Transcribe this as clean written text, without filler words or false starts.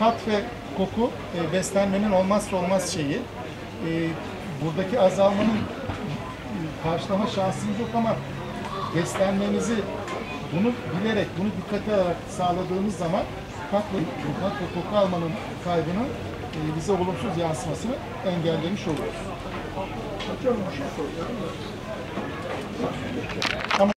tat ve koku beslenmenin olmazsa olmaz şeyi. Buradaki azalmanın karşılama şansımız yok ama beslenmenizi bunu bilerek, bunu dikkate alarak sağladığımız zaman tat ve koku almanın kaybının bize olumsuz yansımasını engellemiş oluruz. Hocam bir şey soracağım.